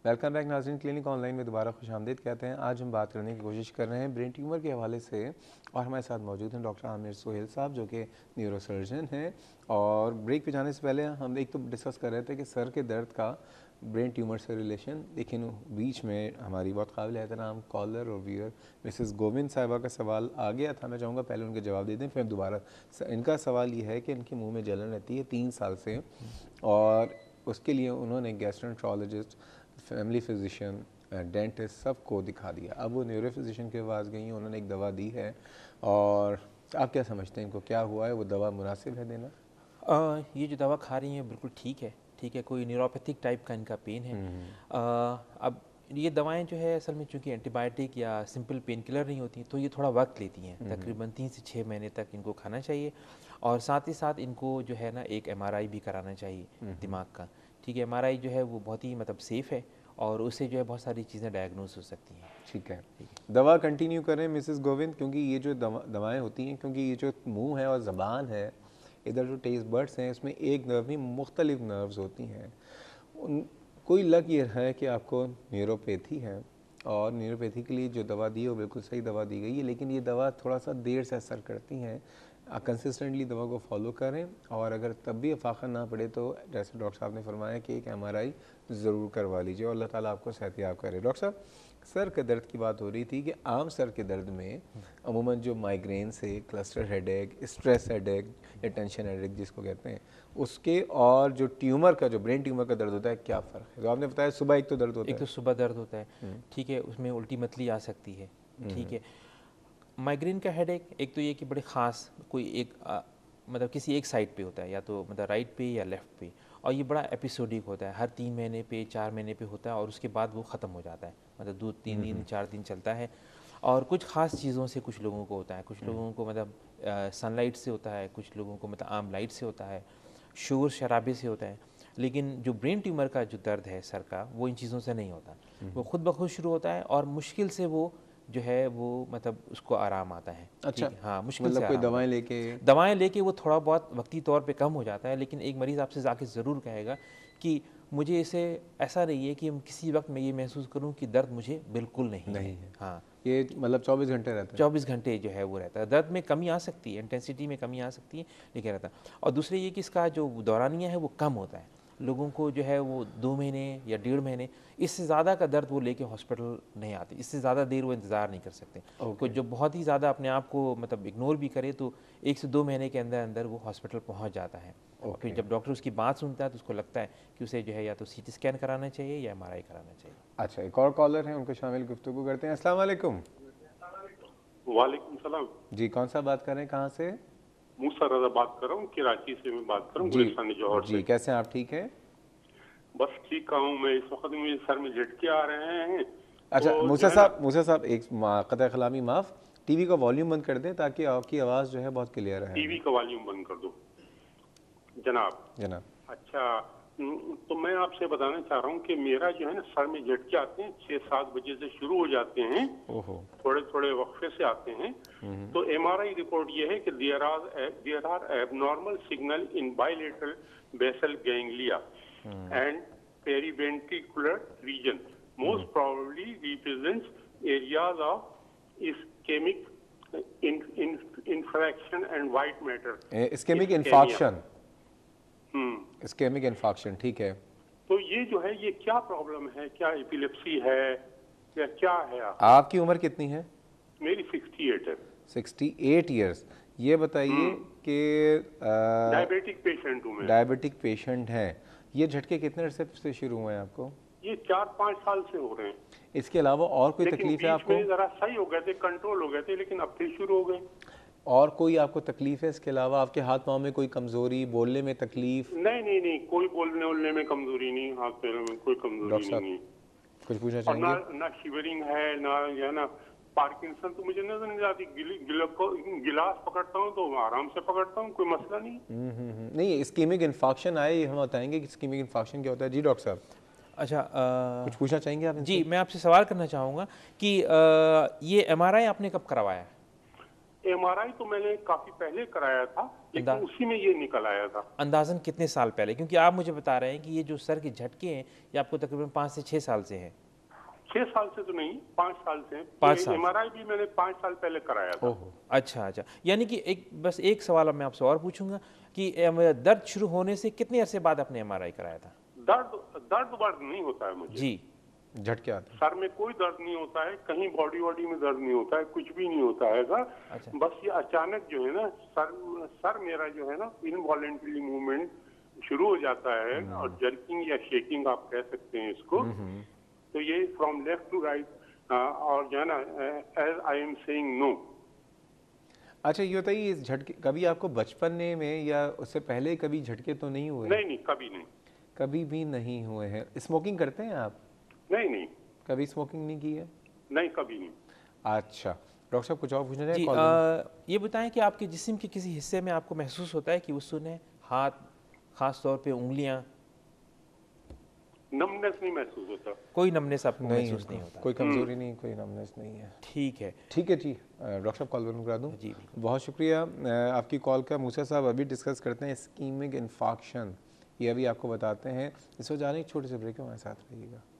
Welcome back नाज़रीन, clinic online में दोबारा खुशामदीद कहते हैं। आज हम बात करने की कोशिश कर रहे हैं ब्रेन ट्यूमर के हवाले से, और हमारे साथ मौजूद हैं डॉक्टर आमिर सोहेल साहब जो कि न्यूरोसर्जन हैं। और ब्रेक पे जाने से पहले हम एक तो डिस्कस कर रहे थे कि सर के दर्द का ब्रेन ट्यूमर से रिलेशन, लेकिन बीच में हमारी बहुत काबिल एहतराम कॉलर और व्यूअर मिसेस गोविंद साहिबा का सवाल आ गया था। मैं चाहूँगा पहले उनके जवाब दे दें, फिर दोबारा। इनका सवाल ये है कि इनके मुँह में जलन रहती है 3 साल से, और उसके लिए उन्होंने गैस्ट्रोएंटरोलॉजिस्ट, फैमिली फिजिशियन, डेंटिस्ट सबको दिखा दिया। अब वो न्यूरो फिजिशियन के पास गई हैं, उन्होंने एक दवा दी है। और आप क्या समझते हैं इनको क्या हुआ है, वो दवा मुनासिब है देना? ये जो दवा खा रही हैं बिल्कुल ठीक है, ठीक है। कोई न्यूरोपैथिक टाइप का इनका पेन है। अब ये दवाएं जो है असल में चूँकि एंटीबायोटिक या सिंपल पेन किलर नहीं होती, तो ये थोड़ा वक्त लेती हैं। तकरीबन 3 से 6 महीने तक इनको खाना चाहिए, और साथ ही साथ इनको जो है ना एक MRI भी कराना चाहिए दिमाग का। ठीक है, MRI जो है वो बहुत ही मतलब सेफ़ है, और उससे जो है बहुत सारी चीज़ें डायग्नोज हो सकती हैं। ठीक है, दवा कंटिन्यू करें मिसेस गोविंद, क्योंकि ये जो दवाएं होती हैं, क्योंकि ये जो मुंह है और ज़बान है, इधर जो टेस्ट बर्ड्स हैं, इसमें एक नर्व नहीं मुख्तलिफ नर्व्स होती हैं। कोई लग ये है कि आपको न्यूरोपैथी है, और न्यूरोपैथी के लिए जो दवा दी है वो बिल्कुल सही दवा दी गई है, लेकिन ये दवा थोड़ा सा देर से असर करती हैं। कंसिस्टेंटली दवा को फॉलो करें, और अगर तब भी अफाका ना पड़े तो जैसे डॉक्टर साहब ने फरमाया कि एक MRI ज़रूर करवा लीजिए, और अल्लाह ताला आपको सेहतियाब करे। डॉक्टर साहब, सर के दर्द की बात हो रही थी कि आम सर के दर्द में अमूमन जो माइग्रेन से क्लस्टर हेडेक, स्ट्रेस हेडेक या टेंशन हेडेक जिसको कहते हैं, उसके और जो ट्यूमर का, जो ब्रेन ट्यूमर का दर्द होता है, क्या फ़र्क है? तो आपने बताया सुबह एक तो दर्द होता है, एक तो सुबह दर्द होता है, ठीक है, उसमें उल्टी मतली आ सकती है, ठीक है। माइग्रेन का हेडेक एक तो ये कि बड़े ख़ास कोई एक मतलब किसी एक साइड पे होता है, या तो मतलब राइट पे या लेफ़्ट पे, और ये बड़ा एपिसोडिक होता है, हर 3 महीने पे 4 महीने पे होता है, और उसके बाद वो ख़त्म हो जाता है, मतलब 2-3 दिन 4 दिन चलता है। और कुछ ख़ास चीज़ों से कुछ लोगों को होता है, कुछ लोगों को मतलब सनलाइट से होता है, कुछ लोगों को मतलब आम लाइट से होता है, शोर शराबे से होता है। लेकिन जो ब्रेन ट्यूमर का जो दर्द है सर का, वो इन चीज़ों से नहीं होता, वो खुद ब खुद शुरू होता है, और मुश्किल से वो जो है वो मतलब उसको आराम आता है। अच्छा, ठीक है, हाँ, मुश्किल से मतलब कोई आराम आता दवाएं है। लेके? दवाएं लेके वो थोड़ा बहुत वक्ती तौर पे कम हो जाता है, लेकिन एक मरीज़ आपसे जाके ज़रूर कहेगा कि मुझे इसे ऐसा नहीं है कि किसी वक्त मैं ये महसूस करूं कि दर्द मुझे बिल्कुल नहीं है। हाँ, ये मतलब 24 घंटे रहता है? 24 घंटे जो है वो रहता है। दर्द में कमी आ सकती है, इंटेंसिटी में कमी आ सकती है, लेकिन रहता है। और दूसरे ये कि इसका जो दौरानिया है वो कम होता है। लोगों को जो है वो 2 महीने या 1.5 महीने, इससे ज़्यादा का दर्द वो लेके हॉस्पिटल नहीं आते, इससे ज़्यादा देर वो इंतज़ार नहीं कर सकते। कोई जो बहुत ही ज़्यादा अपने आप को मतलब इग्नोर भी करे तो 1 से 2 महीने के अंदर अंदर वो हॉस्पिटल पहुँच जाता है। और फिर जब डॉक्टर उसकी बात सुनता है तो उसको लगता है कि उसे जो है या तो CT स्कैन कराना चाहिए या MRI कराना चाहिए। अच्छा, एक और कॉलर है, उनको शामिल गुफ्तगू करते हैं। अस्सलाम वालेकुम। वालेकुम सलाम जी, कौन सा बात कर रहे हैं, कहाँ से? मूसा रजा बात कर रहा हूँ, कराची से मैं बात कर रहा हूँ, जी गुलिस्तान जौहर जी, से। कैसे हैं आप? ठीक है। बस ठीक हूँ मैं। इस वक्त मुझे सर में झटके आ रहे हैं। अच्छा तो जो मूसा है ना, साहब एक क़तई कलामी माफ़, टीवी का वॉल्यूम बंद कर दें ताकि आपकी आवाज़ जो है बहुत क्लियर है टीवी का वॉल्यूम बंद कर दो जनाब। जनाब। अच्छा, तो मैं आपसे बताना चाह रहा हूँ कि मेरा जो है ना सर में झटके आते हैं, 6-7 बजे से शुरू हो जाते हैं, ओहो। थोड़े थोड़े वक्फे से आते हैं। तो MRI रिपोर्ट ये है कि there are abnormal signal in bilateral basal ganglia and periventricular region most probably represents areas of ischaemic infarction and white matter. Ischaemic infarction. Ischaemic infarction, ठीक है। तो ये जो है ये क्या प्रॉब्लम है, क्या एपिलेप्सी है या क्या है? आपकी उम्र कितनी है? मेरी 68 है। 68 ईयर्स। ये बताइए कि डायबिटिक पेशेंट हूँ मैं। डायबिटिक पेशेंट हैं। ये झटके कितने अरसे से शुरू हुए हैं आपको? ये 4-5 साल से हो रहे हैं। इसके अलावा और कोई तकलीफ है आपको? लेकिन जरा सही हो गए थे, कंट्रोल हो गए थे, लेकिन अब फिर शुरू हो गए। और कोई आपको तकलीफ है इसके अलावा? आपके हाथ पाँव में कोई कमजोरी, बोलने में तकलीफ? नहीं, कोई बोलने वोलने में कमजोरी नहीं, हाथ पैरों में कोई कमजोरी नहीं है। कुछ पूछना और चाहेंगे? ना शिवरिंग है, ना है ना पार्किंसन तो मुझे नजर नहीं आती। गिलास पकड़ता हूँ तो आराम से पकड़ता हूँ, कोई मसला नहीं। नहीं, इस्कीमिक इन्फॉक्शन आए, ये हम बताएंगे कि इस्कीमिक इन्फॉक्शन क्या होता है। जी डॉक्टर साहब। अच्छा, कुछ पूछना चाहेंगे आप? जी, मैं आपसे सवाल करना चाहूँगा कि ये MRI आपने कब करवाया है? MRI तो मैंने काफी पहले कराया था, लेकिन उसी में ये निकल आया था। अंदाजन कितने साल पहले? क्योंकि आप मुझे बता रहे हैं कि ये जो सर के झटके हैं ये आपको तकरीबन 5 से 6 साल से हैं। 6 साल से तो नहीं, 5 साल से। 5 साल। MRI भी मैंने 5 साल पहले कराया था। ओहो, अच्छा अच्छा। यानी कि बस एक सवाल मैं आपसे और पूछूंगा कि दर्द शुरू होने से कितने अरसे बाद आपने MRI कराया था? दर्द नहीं होता है मुझे जी। झटके आते हैं? सर में कोई दर्द नहीं होता है, कहीं बॉडी में दर्द नहीं होता है, कुछ भी नहीं होता है सर। अच्छा। बस ये अचानक जो है ना सर मेरा जो है ना इनवॉलेंटरी मूवमेंट शुरू हो जाता है, और जर्किंग या शेकिंग आप कह सकते हैं इसको। तो ये फ्रॉम लेफ्ट टू राइट, और जो है ना as I am saying no. अच्छा, ये बताइए, इस झटके कभी आपको बचपन में या उससे पहले कभी झटके तो नहीं हुए? नहीं, कभी नहीं। कभी भी नहीं हुए हैं। स्मोकिंग करते हैं आप? नहीं, कभी स्मोकिंग नहीं की है? नहीं, कभी नहीं। अच्छा, डॉक्टर साहब कुछ और पूछना जी, चाहिए? ये बताएं कि आपके जिस्म के किसी हिस्से में आपको महसूस होता है कि वो सुने, हाथ, खास तौर पे उंगलियां? नमनेस नहीं महसूस होता? कोई नमनेस आपको महसूस नहीं होता? कोई कमजोरी नहीं, कोई नमनेस नहीं है। ठीक है। ठीक है जी, डॉक्टर साहब कॉल बंद करा दूं? जी बहुत शुक्रिया आपकी कॉल का। मूसा साहब अभी डिस्कस करते हैं इस्कीमिक इन्फेक्शन, ये अभी आपको बताते हैं। इस वजह जाने एक छोटे से ब्रेक है, हमारे साथ रहिएगा।